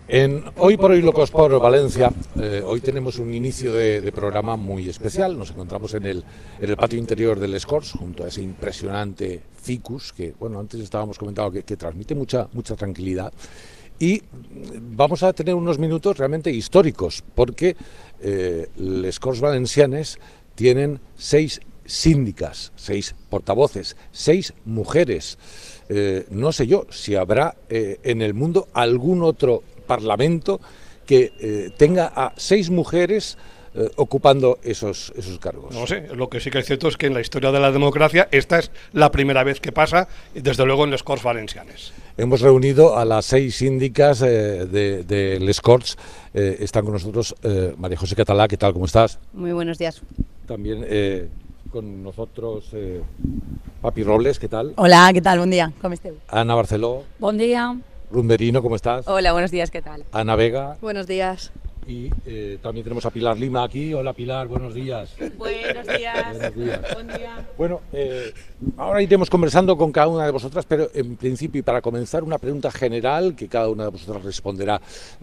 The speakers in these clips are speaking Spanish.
Hoy por hoy Locos por Valencia, hoy tenemos un inicio de programa muy especial. Nos encontramos en el patio interior del Escorts, junto a ese impresionante ficus que, bueno, antes estábamos comentando que transmite mucha tranquilidad. Y vamos a tener unos minutos realmente históricos, porque les Corts Valencianes tienen 6 síndicas, 6 portavoces, 6 mujeres. No sé yo si habrá en el mundo algún otro parlamento que tenga a 6 mujeres ocupando esos cargos. No sé, lo que sí que es cierto es que en la historia de la democracia esta es la primera vez que pasa, y desde luego en les Corts Valencianes. Hemos reunido a las 6 síndicas de les Corts. Están con nosotros María José Catalá. ¿Qué tal? ¿Cómo estás? Muy buenos días. También con nosotros Papi Robles. ¿Qué tal? Hola, ¿qué tal? Buen día. ¿Cómo estás? Ana Barceló. Buen día. Ruth Merino, ¿cómo estás? Hola, buenos días. ¿Qué tal? Ana Vega. Buenos días. Y también tenemos a Pilar Lima aquí. Hola Pilar, buenos días. Buenos días. Buenos días. Buen día. Bueno, ahora iremos conversando con cada una de vosotras, pero en principio, y para comenzar, una pregunta general que cada una de vosotras responderá.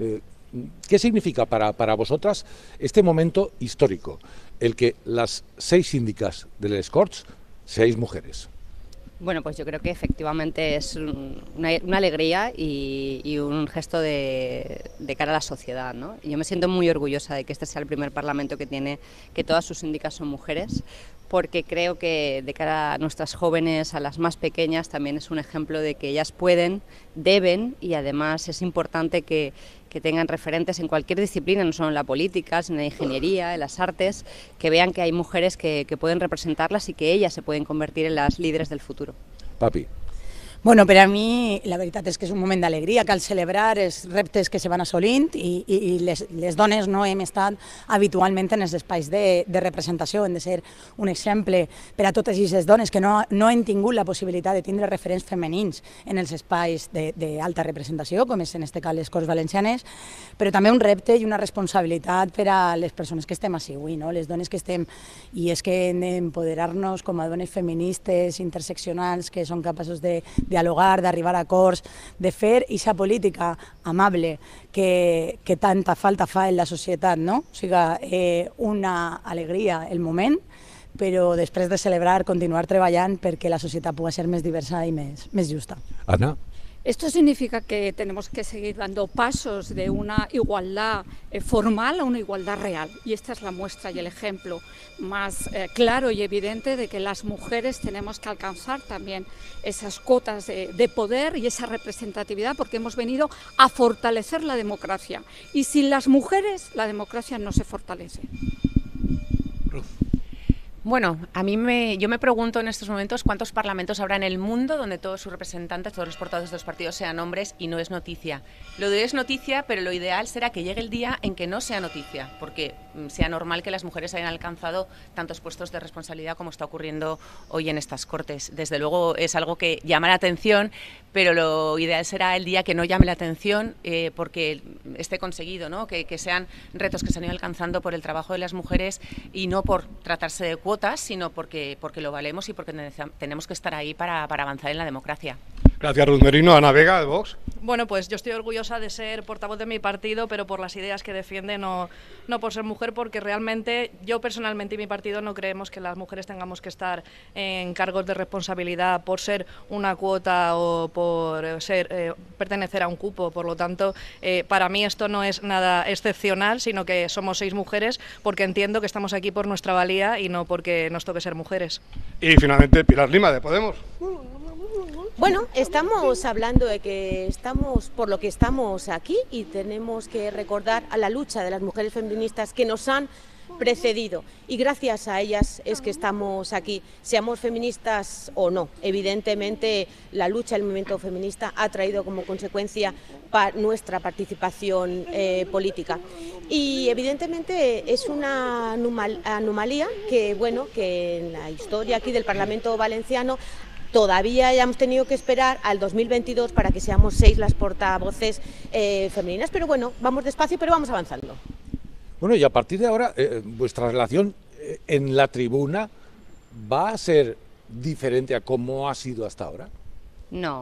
¿Qué significa para vosotras este momento histórico, el que las 6 síndicas de les Corts seáis mujeres? Bueno, pues yo creo que efectivamente es una alegría y un gesto de cara a la sociedad, ¿no? Yo me siento muy orgullosa de que este sea el primer parlamento que tiene, que todas sus síndicas son mujeres, porque creo que de cara a nuestras jóvenes, a las más pequeñas, también es un ejemplo de que ellas pueden, deben, y además es importante que tengan referentes en cualquier disciplina, no solo en la política, sino en la ingeniería, en las artes, que vean que hay mujeres que pueden representarlas y que ellas se pueden convertir en las líderes del futuro. Papi. Bueno, per a mi la veritat és que és un moment d'alegria, cal celebrar els reptes que se van assolint i les dones no hem estat habitualment en els espais de representació, hem de ser un exemple per a totes aquestes dones que no han tingut la possibilitat de tindre referents femenins en els espais d'alta representació, com és en este cas les Corts Valencianes, però també un repte i una responsabilitat per a les persones que estem així avui, no? Les dones que estem, i és que hem d'empoderar-nos com a dones feministes, interseccionals, que són capaços de dialogar, d'arribar a acords, de fer aquesta política amable que tanta falta fa en la societat, no? O sigui, una alegria el moment, però després de celebrar, continuar treballant perquè la societat pugui ser més diversa i més justa. Ana. Esto significa que tenemos que seguir dando pasos de una igualdad formal a una igualdad real. Y esta es la muestra y el ejemplo más claro y evidente de que las mujeres tenemos que alcanzar también esas cotas de poder y esa representatividad, porque hemos venido a fortalecer la democracia. Y sin las mujeres, la democracia no se fortalece. Bueno, yo me pregunto en estos momentos cuántos parlamentos habrá en el mundo donde todos sus representantes, todos los portavoces de los partidos sean hombres, y no es noticia. Lo de hoy es noticia, pero lo ideal será que llegue el día en que no sea noticia, porque sea normal que las mujeres hayan alcanzado tantos puestos de responsabilidad como está ocurriendo hoy en estas Cortes. Desde luego es algo que llama la atención, pero lo ideal será el día que no llame la atención, porque esté conseguido, ¿no? Que sean retos que se han ido alcanzando por el trabajo de las mujeres y no por tratarse de cuotas, sino porque lo valemos y porque tenemos que estar ahí para avanzar en la democracia. Gracias, Ruth Merino. Ana Vega, de Vox. Bueno, pues yo estoy orgullosa de ser portavoz de mi partido, pero por las ideas que defiende, no por ser mujer, porque realmente yo personalmente y mi partido no creemos que las mujeres tengamos que estar en cargos de responsabilidad por ser una cuota o por pertenecer a un cupo. Por lo tanto, para mí esto no es nada excepcional, sino que somos 6 mujeres porque entiendo que estamos aquí por nuestra valía y no porque nos toque ser mujeres. Y finalmente Pilar Lima, de Podemos. Bueno, estamos hablando de que estamos por lo que estamos aquí y tenemos que recordar a la lucha de las mujeres feministas que nos han precedido y gracias a ellas es que estamos aquí, seamos feministas o no. Evidentemente la lucha del movimiento feminista ha traído como consecuencia nuestra participación política y evidentemente es una anomalía que, bueno, que en la historia aquí del Parlamento Valenciano todavía hayamos tenido que esperar al 2022 para que seamos 6 las portavoces femeninas, pero bueno, vamos despacio, pero vamos avanzando. Bueno, y a partir de ahora, vuestra relación en la tribuna va a ser diferente a cómo ha sido hasta ahora. No,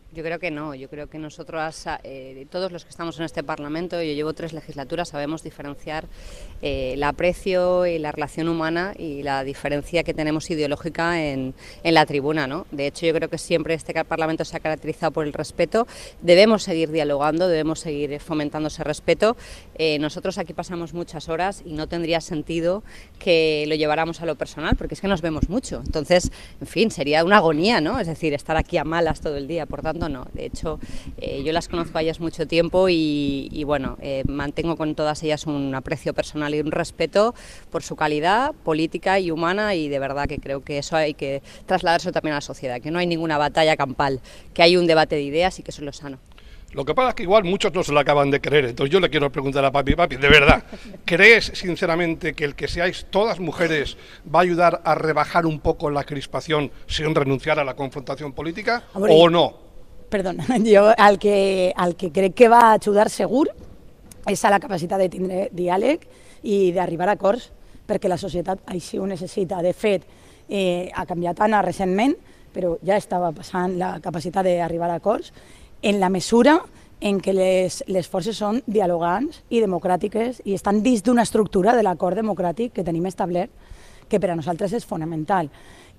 Yo creo que no, yo creo que nosotros, todos los que estamos en este Parlamento, yo llevo 3 legislaturas, sabemos diferenciar el aprecio y la relación humana y la diferencia que tenemos ideológica en la tribuna, ¿no? De hecho, yo creo que siempre este Parlamento se ha caracterizado por el respeto, debemos seguir dialogando, debemos seguir fomentando ese respeto. Nosotros aquí pasamos muchas horas y no tendría sentido que lo lleváramos a lo personal, porque es que nos vemos mucho, entonces, en fin, sería una agonía, ¿no? Es decir, estar aquí a malas todo el día, por tanto, no. De hecho, yo las conozco a ellas mucho tiempo y bueno, mantengo con todas ellas un aprecio personal y un respeto por su calidad política y humana, y de verdad que creo que eso hay que trasladarse también a la sociedad, que no hay ninguna batalla campal, que hay un debate de ideas y que eso es lo sano. Lo que pasa es que igual muchos no se lo acaban de creer, entonces yo le quiero preguntar a Papi, de verdad, ¿crees sinceramente que el que seáis todas mujeres va a ayudar a rebajar un poco la crispación sin renunciar a la confrontación política o no? Perdona, jo el que crec que va ajudar segur és a la capacitat de tindre diàleg i d'arribar a acords, perquè la societat així ho necessita. De fet, ha canviat tant recentment, però ja estava passant la capacitat d'arribar a acords en la mesura en què les forces són dialogants i democràtiques i estan dins d'una estructura de l'acord democràtic que tenim establert, que per a nosaltres és fonamental.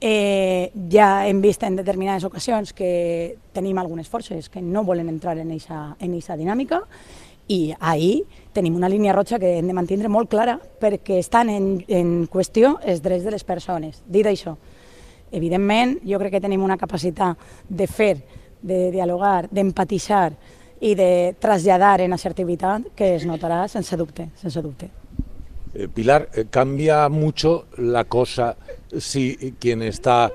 Ja hem vist en determinades ocasions que tenim algunes forces que no volen entrar en aquesta dinàmica i ahir tenim una línia roja que hem de mantindre molt clara perquè estan en qüestió els drets de les persones. Dit això, evidentment, jo crec que tenim una capacitat de fer, de dialogar, d'empatitzar i de traslladar en assertivitat que es notarà sense dubte, sense dubte. Pilar, cambia mucho la cosa si quien está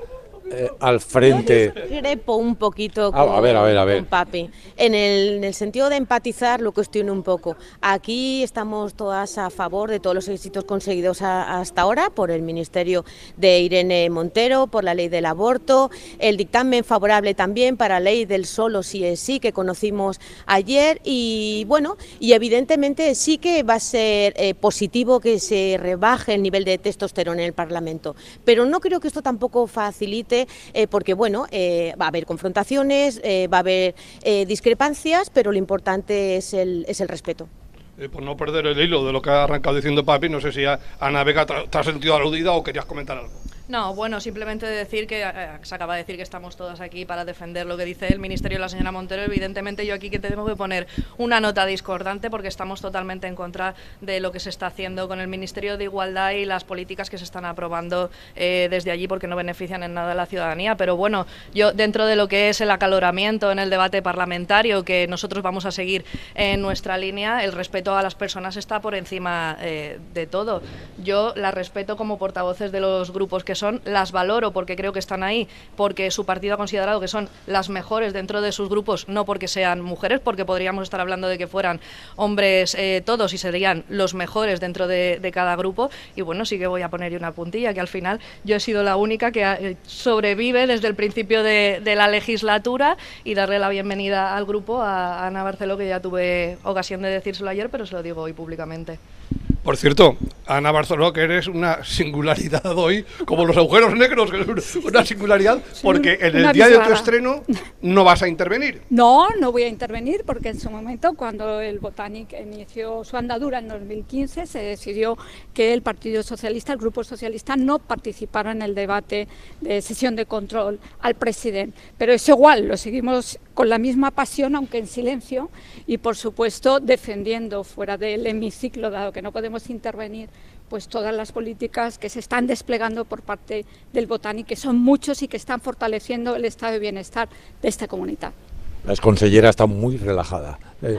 al frente... Yo discrepo un poquito con, a ver. con Papi. En el sentido de empatizar lo cuestiono un poco. Aquí estamos todas a favor de todos los éxitos conseguidos hasta ahora por el Ministerio de Irene Montero, por la ley del aborto, el dictamen favorable también para la ley del solo sí es sí que conocimos ayer y bueno, y evidentemente sí que va a ser positivo que se rebaje el nivel de testosterona en el Parlamento, pero no creo que esto tampoco facilite porque bueno, va a haber confrontaciones, va a haber discrepancias, pero lo importante es el respeto. Por no perder el hilo de lo que ha arrancado diciendo Papi, no sé si Ana Vega te has sentido aludida o querías comentar algo. No, bueno, simplemente decir que se acaba de decir que estamos todas aquí para defender lo que dice el Ministerio y la señora Montero. Evidentemente yo aquí que tengo que poner una nota discordante porque estamos totalmente en contra de lo que se está haciendo con el Ministerio de Igualdad y las políticas que se están aprobando desde allí porque no benefician en nada a la ciudadanía. Pero bueno, yo dentro de lo que es el acaloramiento en el debate parlamentario, que nosotros vamos a seguir en nuestra línea, el respeto a las personas está por encima de todo. Yo las respeto como portavoces de los grupos que son, las valoro porque creo que están ahí, porque su partido ha considerado que son las mejores dentro de sus grupos, no porque sean mujeres, porque podríamos estar hablando de que fueran hombres todos y serían los mejores dentro de cada grupo. Y bueno, sí que voy a poner una puntilla, que al final yo he sido la única que sobrevive desde el principio de la legislatura, y darle la bienvenida al grupo a Ana Barceló, que ya tuve ocasión de decírselo ayer, pero se lo digo hoy públicamente. Por cierto, Ana Barceló, que eres una singularidad hoy, como los agujeros negros, que es una singularidad, porque en el día de tu estreno no vas a intervenir. No, no voy a intervenir porque en su momento, cuando el Botànic inició su andadura en 2015, se decidió que el Partido Socialista, el Grupo Socialista, no participara en el debate de sesión de control al presidente. Pero es igual, lo seguimos con la misma pasión, aunque en silencio, y por supuesto defendiendo fuera del hemiciclo, dado que no podemos intervenir, pues todas las políticas que se están desplegando por parte del Botànic, que son muchos y que están fortaleciendo el estado de bienestar de esta comunidad. La exconsellera está muy relajada,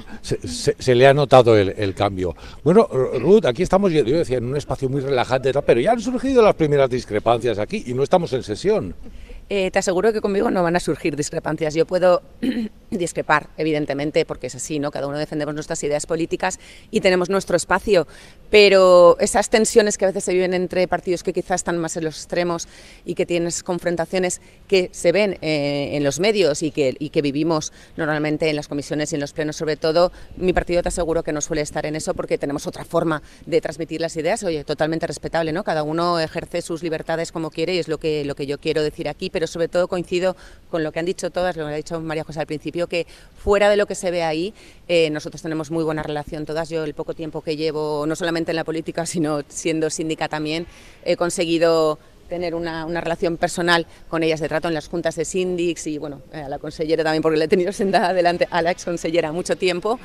se le ha notado el cambio. Bueno, Ruth, aquí estamos, yo decía, en un espacio muy relajante, pero ya han surgido las primeras discrepancias aquí y no estamos en sesión. Te aseguro que conmigo no van a surgir discrepancias. Yo puedo discrepar, evidentemente, porque es así, ¿no? Cada uno defendemos nuestras ideas políticas y tenemos nuestro espacio, pero esas tensiones que a veces se viven entre partidos que quizás están más en los extremos y que tienes confrontaciones que se ven en los medios y que vivimos normalmente en las comisiones y en los plenos, sobre todo, mi partido te aseguro que no suele estar en eso porque tenemos otra forma de transmitir las ideas, oye, totalmente respetable, ¿no? Cada uno ejerce sus libertades como quiere y es lo que yo quiero decir aquí, pero sobre todo coincido con lo que han dicho todas, lo que ha dicho María José al principio, que fuera de lo que se ve ahí, nosotros tenemos muy buena relación todas. Yo el poco tiempo que llevo, no solamente en la política, sino siendo síndica también, he conseguido tener una relación personal con ellas de trato en las juntas de síndics y bueno, a la consellera también, porque le he tenido sentada delante a la ex consellera mucho tiempo.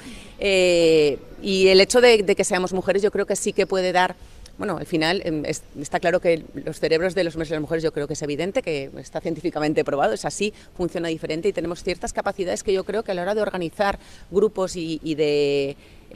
Y el hecho de que seamos mujeres yo creo que sí que puede dar. Bueno, al final está claro que los cerebros de los hombres y las mujeres yo creo que es evidente, que está científicamente probado, es así, funciona diferente y tenemos ciertas capacidades que yo creo que a la hora de organizar grupos y de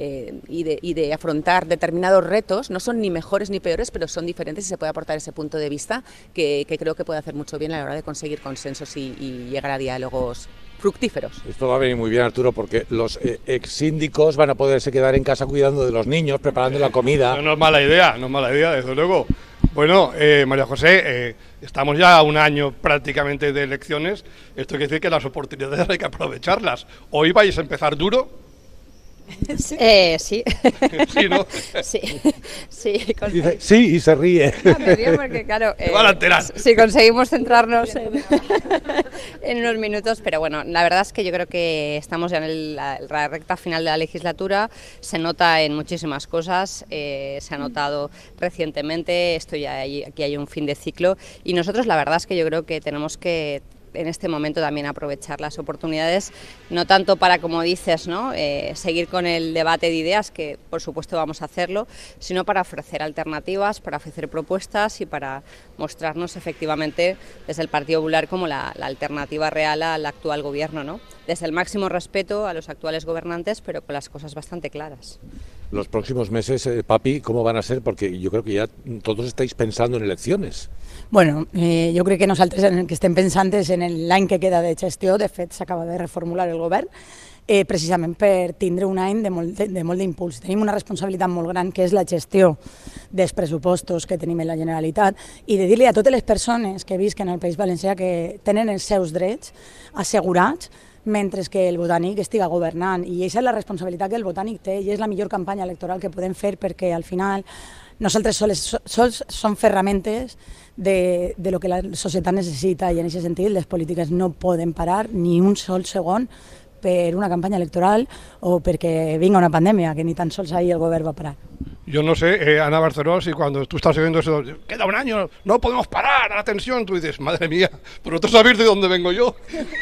afrontar determinados retos no son ni mejores ni peores, pero son diferentes y se puede aportar ese punto de vista que creo que puede hacer mucho bien a la hora de conseguir consensos y llegar a diálogos fructíferos. Esto va a venir muy bien, Arturo, porque los ex síndicos van a poderse quedar en casa cuidando de los niños, preparando la comida. No es mala idea, desde luego. Bueno, María José, estamos ya a un año prácticamente de elecciones. Esto quiere decir que las oportunidades hay que aprovecharlas. ¿Hoy vais a empezar duro? Sí. Sí, ¿no? Sí. Dice, sí, y se ríe. No, me río porque, claro, van a enterar. Si conseguimos centrarnos en unos minutos, pero bueno, la verdad es que yo creo que estamos ya en la recta final de la legislatura, se nota en muchísimas cosas, se ha notado recientemente, aquí hay un fin de ciclo y nosotros la verdad es que yo creo que tenemos que en este momento también aprovechar las oportunidades, no tanto para, como dices, ¿no? Seguir con el debate de ideas, que por supuesto vamos a hacerlo, sino para ofrecer alternativas, para ofrecer propuestas y para mostrarnos efectivamente desde el Partido Popular como la alternativa real al actual gobierno, ¿no? Desde el máximo respeto a los actuales gobernantes, pero con las cosas bastante claras. Los próximos meses, Papi, ¿cómo van a ser? Porque yo creo que ya todos estáis pensando en elecciones. Bueno, jo crec que nosaltres que estem pensantes en l'any que queda de gestió, de fet s'acaba de reformular el govern, precisament per tindre un any de molt d'impuls. Tenim una responsabilitat molt gran que és la gestió dels pressupostos que tenim en la Generalitat i de dir-li a totes les persones que visquen al País Valencià que tenen els seus drets assegurats mentre que el Botànic estiga governant, i aquesta és la responsabilitat que el Botànic té i és la millor campanya electoral que podem fer perquè al final nosaltres sols som ferramentes de lo que la societat necessita i en aquest sentit les polítiques no poden parar ni un sol segon per una campanya electoral o perquè vinga una pandèmia, que ni tan sols ahir el govern va parar. Yo no sé, Ana Barceló, si cuando tú estás oyendo eso, queda un año, no podemos parar, a la tensión, tú dices, madre mía, vosotros sabéis de dónde vengo yo.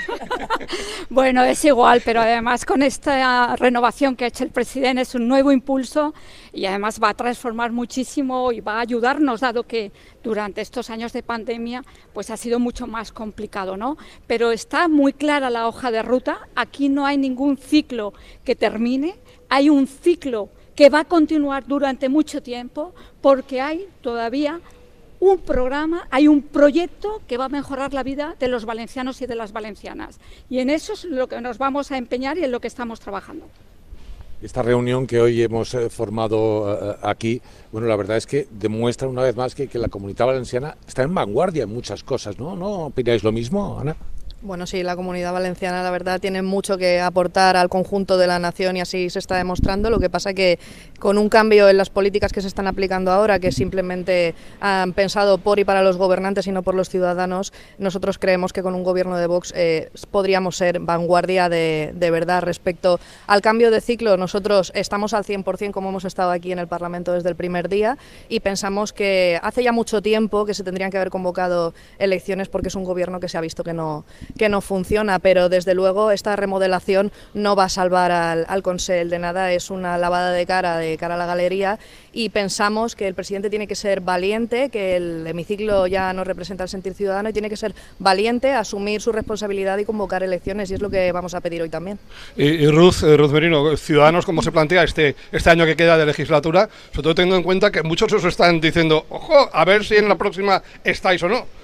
Bueno, es igual, pero además con esta renovación que ha hecho el presidente es un nuevo impulso y además va a transformar muchísimo y va a ayudarnos, dado que durante estos años de pandemia pues ha sido mucho más complicado, ¿no? Pero está muy clara la hoja de ruta, aquí no hay ningún ciclo que termine, hay un ciclo que va a continuar durante mucho tiempo porque hay todavía un programa, hay un proyecto que va a mejorar la vida de los valencianos y de las valencianas. Y en eso es lo que nos vamos a empeñar y en lo que estamos trabajando. Esta reunión que hoy hemos formado aquí, bueno, la verdad es que demuestra una vez más que la Comunidad Valenciana está en vanguardia en muchas cosas, ¿no? ¿No opináis lo mismo, Ana? Bueno, sí, la Comunidad Valenciana, la verdad, tiene mucho que aportar al conjunto de la nación y así se está demostrando. Lo que pasa que con un cambio en las políticas que se están aplicando ahora, que simplemente han pensado por y para los gobernantes y no por los ciudadanos, nosotros creemos que con un gobierno de Vox podríamos ser vanguardia de verdad respecto al cambio de ciclo. Nosotros estamos al 100% como hemos estado aquí en el Parlamento desde el primer día y pensamos que hace ya mucho tiempo que se tendrían que haber convocado elecciones porque es un gobierno que se ha visto que no funciona, pero desde luego esta remodelación no va a salvar al Consell de nada, es una lavada de cara a la galería y pensamos que el presidente tiene que ser valiente, que el hemiciclo ya no representa el sentir ciudadano y tiene que ser valiente, asumir su responsabilidad y convocar elecciones y es lo que vamos a pedir hoy también. Y Ruth Merino, Ciudadanos, ¿cómo se plantea este año que queda de legislatura? Sobre todo teniendo en cuenta que muchos os están diciendo, ojo, a ver si en la próxima estáis o no.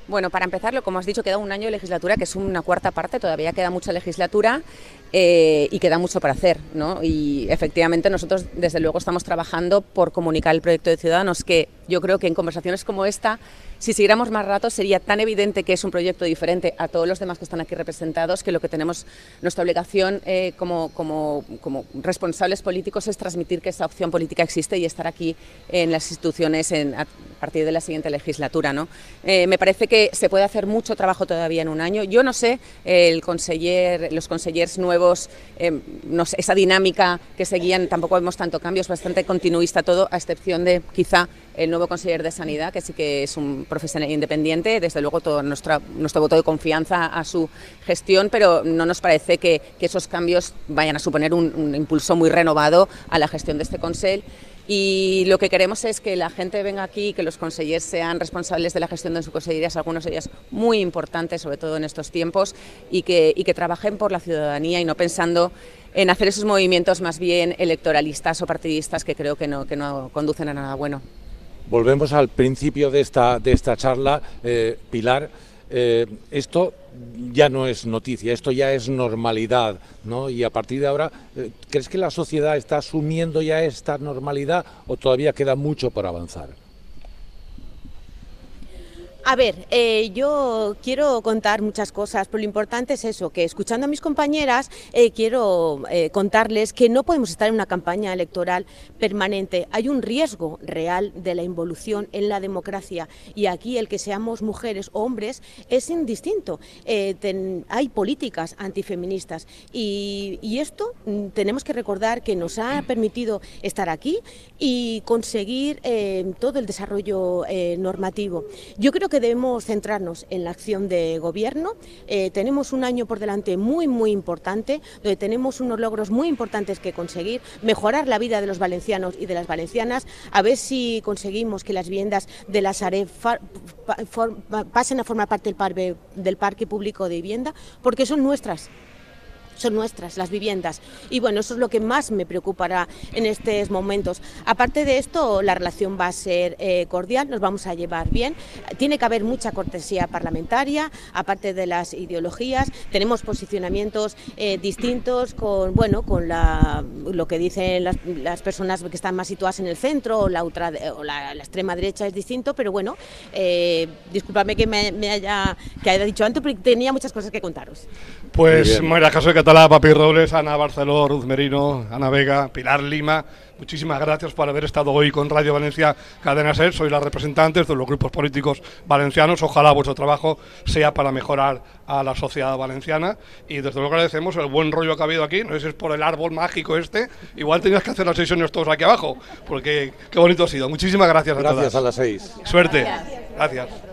Bueno, para empezarlo, como has dicho, queda un año de legislatura, que es una cuarta parte, todavía queda mucha legislatura y queda mucho por hacer, ¿no? Y efectivamente nosotros, desde luego, estamos trabajando por comunicar el proyecto de Ciudadanos, que yo creo que en conversaciones como esta, si siguiéramos más rato, sería tan evidente que es un proyecto diferente a todos los demás que están aquí representados, que lo que tenemos, nuestra obligación como responsables políticos es transmitir que esa opción política existe y estar aquí en las instituciones a partir de la siguiente legislatura, ¿no? Me parece que se puede hacer mucho trabajo todavía en un año. Yo no sé, los consellers nuevos, no sé, esa dinámica que seguían, tampoco vemos tanto cambio, es bastante continuista todo, a excepción de quizá el nuevo conseller de Sanidad, que sí que es un profesional independiente, desde luego todo nuestro voto de confianza a su gestión, pero no nos parece que esos cambios vayan a suponer un impulso muy renovado a la gestión de este Consell. Y lo que queremos es que la gente venga aquí, que los consellers sean responsables de la gestión de sus consellerías, algunas de ellas muy importantes, sobre todo en estos tiempos, y que trabajen por la ciudadanía y no pensando en hacer esos movimientos más bien electoralistas o partidistas que creo que no conducen a nada bueno. Volvemos al principio de esta charla, Pilar. Esto ya no es noticia, esto ya es normalidad, ¿no? Y a partir de ahora, ¿crees que la sociedad está asumiendo ya esta normalidad o todavía queda mucho por avanzar? A ver, yo quiero contar muchas cosas, pero lo importante es eso, que escuchando a mis compañeras quiero contarles que no podemos estar en una campaña electoral permanente. Hay un riesgo real de la involución en la democracia y aquí el que seamos mujeres o hombres es indistinto. Hay políticas antifeministas y esto tenemos que recordar que nos ha permitido estar aquí y conseguir todo el desarrollo normativo. Yo creo que debemos centrarnos en la acción de gobierno. Tenemos un año por delante muy importante, donde tenemos unos logros muy importantes que conseguir, mejorar la vida de los valencianos y de las valencianas, a ver si conseguimos que las viviendas de la Sareb pasen a formar parte del parque público de vivienda, porque son nuestras las viviendas y bueno, eso es lo que más me preocupará en estos momentos. Aparte de esto, la relación va a ser cordial, nos vamos a llevar bien, tiene que haber mucha cortesía parlamentaria, aparte de las ideologías, tenemos posicionamientos distintos con lo que dicen las personas que están más situadas en el centro o la extrema derecha es distinto, pero bueno, discúlpame que haya dicho antes, porque tenía muchas cosas que contaros. Pues María Jesús Catalá, Papi Robles, Ana Barceló, Ruth Merino, Ana Vega, Pilar Lima, muchísimas gracias por haber estado hoy con Radio Valencia Cadena SER. Sois las representantes de los grupos políticos valencianos. Ojalá vuestro trabajo sea para mejorar a la sociedad valenciana y desde luego agradecemos el buen rollo que ha habido aquí. No sé si es por el árbol mágico igual tenías que hacer las sesiones todos aquí abajo, porque qué bonito ha sido. Muchísimas gracias a todas. Gracias, a las 6. Suerte. Gracias.